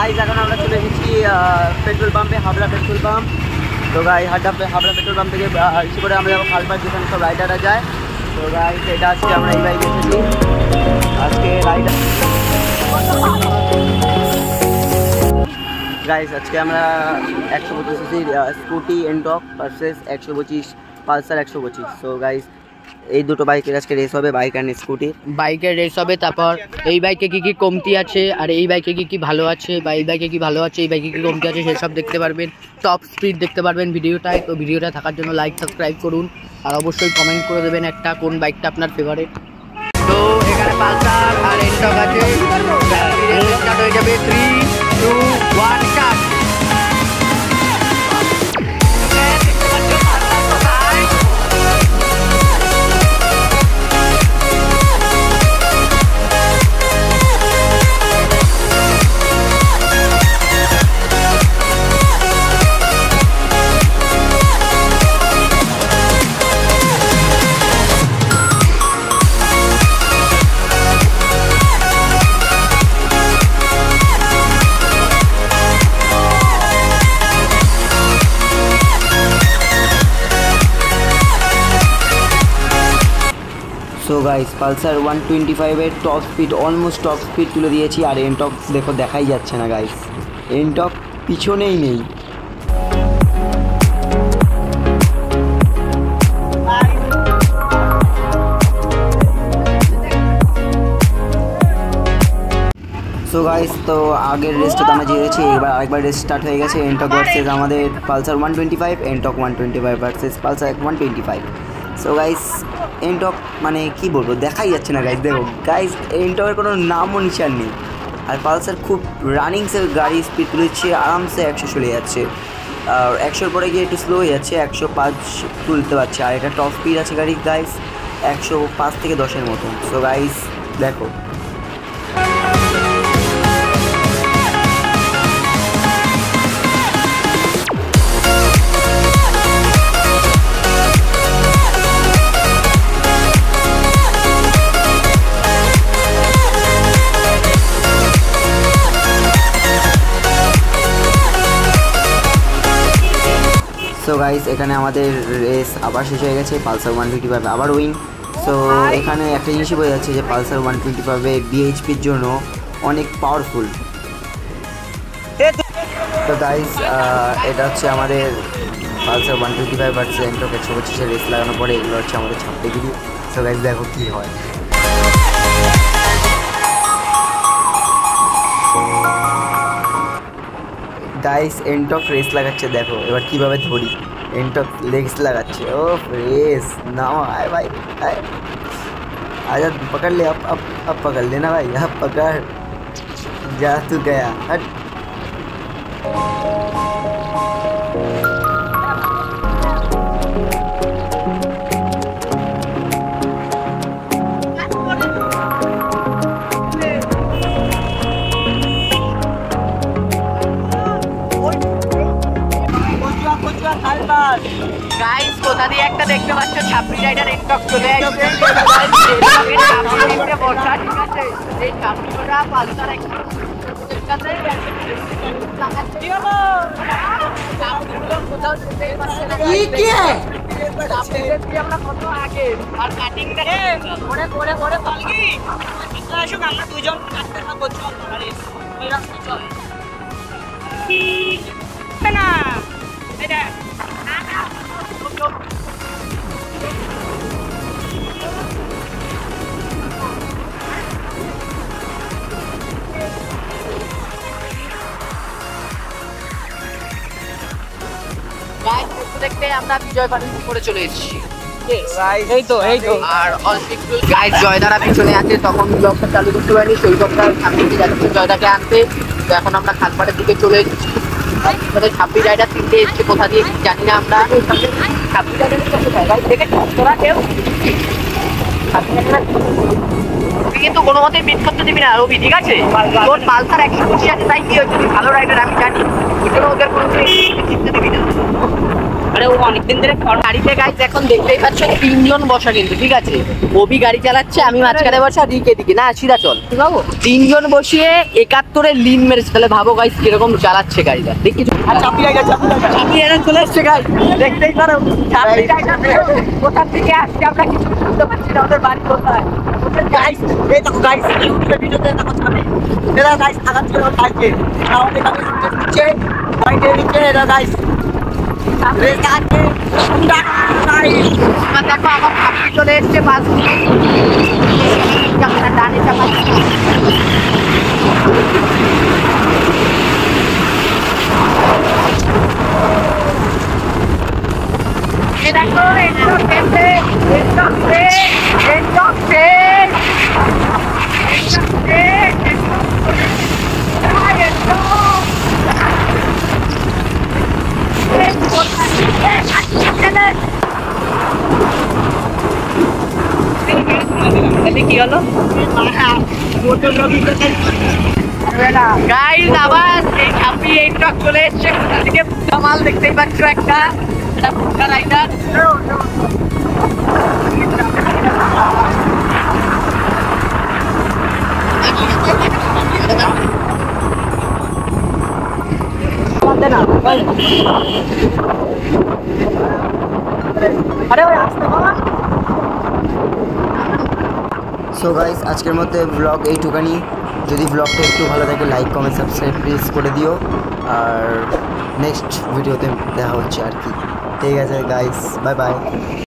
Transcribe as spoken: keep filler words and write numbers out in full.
Guys এখন আমরা চলে এসেছি পেট্রোল পাম্পে, হাবড়া পেট্রোল পাম্প। তো guy Habra Habra petrol pump থেকে ইসে করে আমরা যাবো খালপাড়, যেখানে সব রাইডাররা যায়। তো গাইস এটা আজকে আমরা এই বাইকে এসেছি, আজকে রাইডার গাইস আজকে আমরা একশো পঁচিশ সিসির স্কুটি এনটক ভার্সেস একশো পঁচিশ পালসার একশো পঁচিশ। সো গাইস এই দুটো বাইকের আজকে রেস হবে, বাইক আর স্কুটি বাইকের রেস হবে। তারপর এই বাইকে কি কি কমতি আছে আর এই বাইকে কি কি ভালো আছে, বা এই বাইকে কি ভালো আছে এই বাইকে কি কমতি আছে সেসব দেখতে পারবেন। টপ স্পিড দেখতে পারবেন ভিডিওটায়। তো ভিডিওটা থাকার জন্য লাইক সাবস্ক্রাইব করুন আর অবশ্যই কমেন্ট করে দেবেন একটা কোন বাইকটা আপনার ফেভারিট। তো এখানে পালসার আর এনটক আছে, স্টার্ট হয়ে যাবে three two one start. So guys Pulsar one twenty ফাইভের top speed almost top speed তুলে দিয়েছি, আর এনটক দেখো দেখাই যাচ্ছে না গাইস, এনটক পিছনেই নেই। সো গাইস তো আগের রেসটা তো আমরা জিতেছি, এবার আরেকবার রেস স্টার্ট হয়ে গেছে। এনটক ভার্সেস আমাদের Pulsar one twenty five, Ntorq one twenty five versus Pulsar one twenty five. So guys Ntorq মানে কি বলবো, দেখাই যাচ্ছে না গাইস। দেখো গাইস এনটকের কোনো নামও নিশান নেই, আর পালসার খুব রানিংসে গাড়ি স্পিড তুলেছে, আরামসে একশো চলে যাচ্ছে, আর একশোর পরে গিয়ে একটু স্লো হয়ে যাচ্ছে, একশো পাঁচ তুলতে পারছে। আর এটা টপ স্পিড আছে গাড়ি গাইস একশো পাঁচ থেকে দশের মতন। সো গাইস দেখো সো গাইস এখানে আমাদের রেস আবার শেষ হয়ে গেছে, পালসার ওয়ান টোয়েন্টি ফাইভ আবার উইন। সো এখানে একটা জিনিসই বোঝা যাচ্ছে যে পালসার ওয়ান টোয়েন্টি ফাইভে বিএইচপির জন্য অনেক পাওয়ারফুল। তো গাইস এটা হচ্ছে আমাদের Pulsar one twenty five versus Ntorq একশো পঁচিশের রেস লাগানোর পরে এগুলো হচ্ছে আমাদের ছাপ্পাগিরি। সো গাইস দেখো কী হয়। গাইস এনটক রেস লাগাচ্ছে, দেখো এবার কিভাবে ধরি। एंटॉक लेग्स लगाচ্ছে ও फ्रेश नाम आए भाई आए आजा पकड़ ले अब अब अब पकड़ लेना भाई अब पकड़ जा तू गया हट গাইস কোথা দিয়ে একটা দেখতে পাচ্ছ ছাব্বিশ রাইডার এনটক চলে আসছে গাইস এই ছাব্বিশে বর্ষা ঠিক আছে এই ছাব্বিশটা পালসার একটু দেখতে লাগাচ্ছি হলো ছাব্বিশগুলো কোথাও যেতে পারছে না কি কি ছাব্বিশে কি আমরা কত আগে আর কাটিংটা পরে পরে পরে পালকি এটা আসুক আমরা দুইজন কাটতে থাকবো চল আরে ওই রাস্তা চল না এটা দেখতে আমরা বিজয় পার্টি করে চলে এসেছি এই তো এই তো আর অলপিকুল গাইস জয়দারা পিছনে আছে তখন ব্লগটা চালু করতে পারিনি শৈশবটা সামনে দিয়ে যাচ্ছে জয়দাকে আনতে তো এখন আমরা খালপাড়ের দিকে চলে এসেছি আমাদের ছাব্বিশ রাইডার তিনটে এসছে কোথা দিয়ে জানি না আমরা ছাব্বিশ রাইডার দেখে তোরা কেউ কিন্তু কোনো মতে মিট করতে দিবি না রবি ঠিক আছে তোর পালসার একশো পঁচিশ আছে তাই কি হয়েছে ভালো রাইডার আমি জানি ওই জন্য ওদের কোনো চিন্তা দিবি না আরে ও অনেকদিন ধরে গাড়িতে গাইজ এখন দেখতেই পাচ্ছ তিনজন বসা কিন্তু ঠিক আছে ওবি গাড়ি চালাচ্ছে আমি মাঝখানে বসা দিকে দিকে না সিধা চল তিনজন বসিয়ে একাত্তরের লিন মেরেছে তাহলে ভাবো গাইজ কিরকম চালাচ্ছে গাড়িটা দেখি চাপি রাইডার চলে এসছে গাইজ দেখতেই পারো চাপি রাইডার কোথা থেকে আসছে আমরা কিছু বুঝতে পারছি না ওদের বাড়ি কোথায় গাইজ এই দেখো গাইজ ভিডিওতে দেখো সামনে এরা গাইজ আগান ছিল থাকবে আমাদের গাড়ি নিচে বাইরে নিচে এরা গাইজ দেখো আমার ভাবি চলে এসছে বাস ডানে চাপা দেখো কি হলো গাইস আবার এই ছাপি এই ট্রাক চলে এসছে কোথা থেকে মাল দেখতেই পাচ্ছ একটা এটা ফুটকা রাইডার আরে ওই আসতে বাবা সো গাইস আজকের মধ্যে ব্লগ এইটুকানি যদি ব্লগটা একটু ভালো থাকে লাইক কমেন্ট সাবস্ক্রাইব প্লিজ করে দিও আর নেক্সট ভিডিওতে দেখা হচ্ছে আর কি ঠিক আছে গাইস বাই বাই